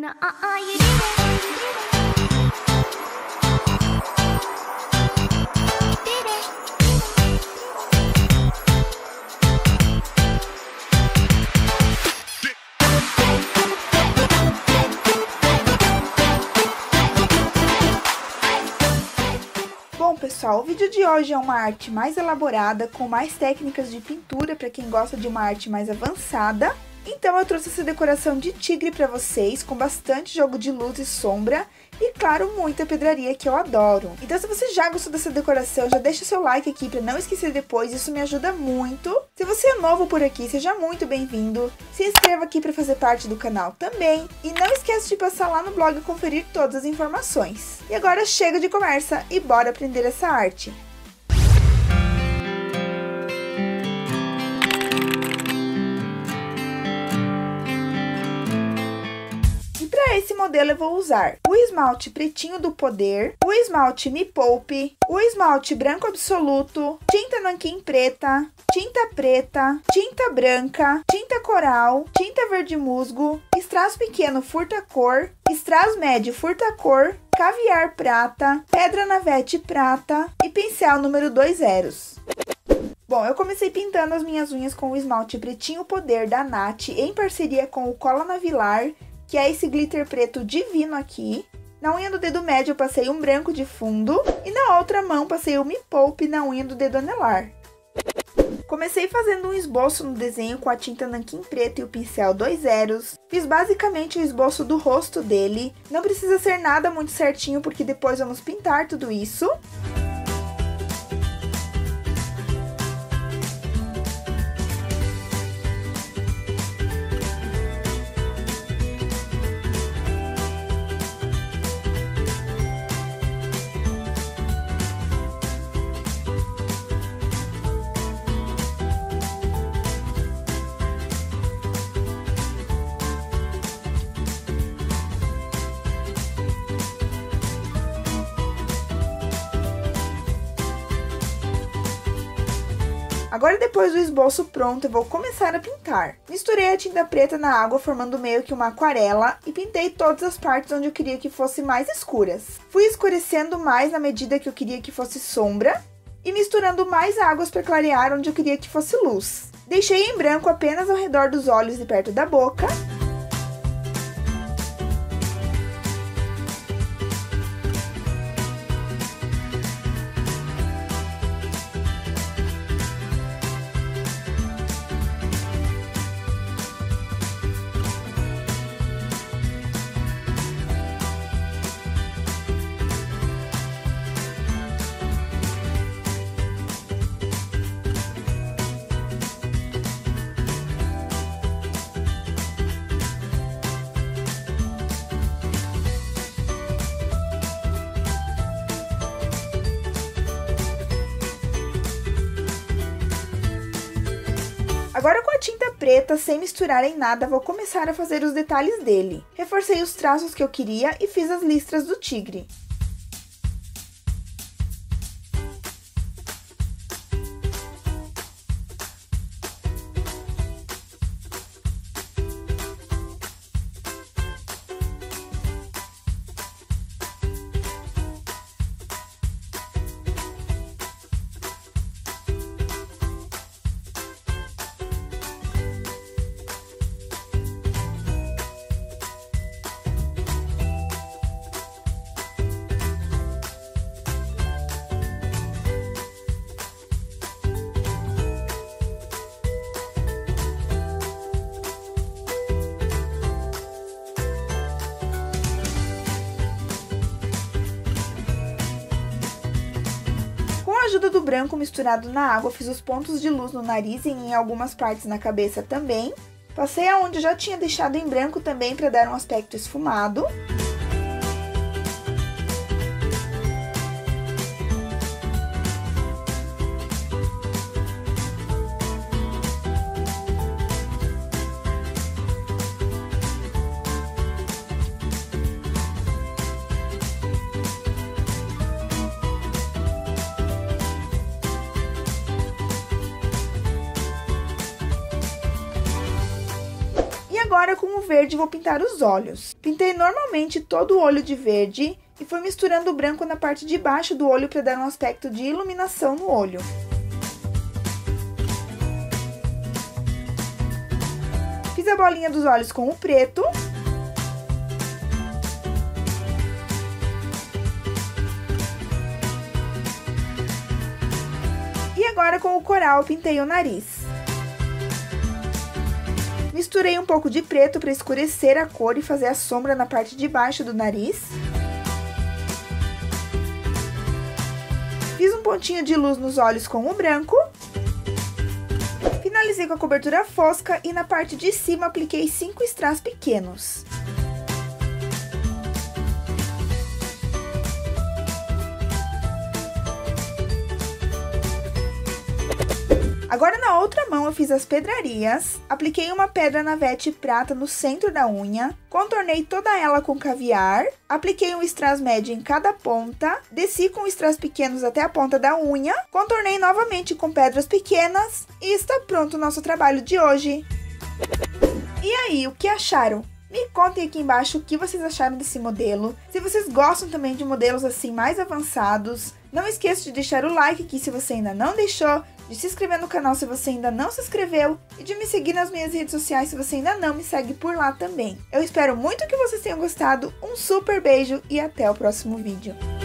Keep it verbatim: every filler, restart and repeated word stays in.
Bom, pessoal, o vídeo de hoje é uma arte mais elaborada, com mais técnicas de pintura para quem gosta de uma arte mais avançada. Então eu trouxe essa decoração de tigre para vocês, com bastante jogo de luz e sombra e, claro, muita pedraria, que eu adoro. Então, se você já gostou dessa decoração, já deixa seu like aqui para não esquecer depois, isso me ajuda muito. Se você é novo por aqui, seja muito bem-vindo. Se inscreva aqui para fazer parte do canal também. E não esqueça de passar lá no blog e conferir todas as informações. E agora chega de conversa e bora aprender essa arte. Para esse modelo eu vou usar o esmalte pretinho do Poder, o esmalte Me Poupe, o esmalte branco absoluto, tinta nanquim preta, tinta preta, tinta branca, tinta coral, tinta verde musgo, strass pequeno furta-cor, strass médio furta-cor, caviar prata, pedra navete prata e pincel número dois zeros. Bom, eu comecei pintando as minhas unhas com o esmalte pretinho Poder da Nath, em parceria com o Cola Navilar, que é esse glitter preto divino aqui. Na unha do dedo médio eu passei um branco de fundo e na outra mão passei o Me Poupe na unha do dedo anelar. Comecei fazendo um esboço no desenho com a tinta nanquim preta e o pincel dois zeros. Fiz basicamente o esboço do rosto dele. Não precisa ser nada muito certinho porque depois vamos pintar tudo isso. Agora, depois do esboço pronto, eu vou começar a pintar. Misturei a tinta preta na água, formando meio que uma aquarela, e pintei todas as partes onde eu queria que fossem mais escuras. Fui escurecendo mais na medida que eu queria que fosse sombra, e misturando mais águas para clarear onde eu queria que fosse luz. Deixei em branco apenas ao redor dos olhos e perto da boca. Agora, com a tinta preta, sem misturar em nada, vou começar a fazer os detalhes dele. Reforcei os traços que eu queria e fiz as listras do tigre. Com a ajuda do branco misturado na água, fiz os pontos de luz no nariz e em algumas partes na cabeça também. Passei aonde já tinha deixado em branco também para dar um aspecto esfumado. Agora, com o verde vou pintar os olhos. Pintei normalmente todo o olho de verde e fui misturando o branco na parte de baixo do olho para dar um aspecto de iluminação no olho. Fiz a bolinha dos olhos com o preto. E agora com o coral pintei o nariz. Misturei um pouco de preto para escurecer a cor e fazer a sombra na parte de baixo do nariz. Fiz um pontinho de luz nos olhos com o branco. Finalizei com a cobertura fosca e na parte de cima apliquei cinco strass pequenos. Agora na outra mão eu fiz as pedrarias, apliquei uma pedra navete prata no centro da unha, contornei toda ela com caviar, apliquei um strass médio em cada ponta, desci com strass pequenos até a ponta da unha, contornei novamente com pedras pequenas e está pronto o nosso trabalho de hoje. E aí, o que acharam? Me contem aqui embaixo o que vocês acharam desse modelo, se vocês gostam também de modelos assim mais avançados. Não esqueça de deixar o like aqui se você ainda não deixou, de se inscrever no canal se você ainda não se inscreveu e de me seguir nas minhas redes sociais se você ainda não me segue por lá também. Eu espero muito que vocês tenham gostado, um super beijo e até o próximo vídeo.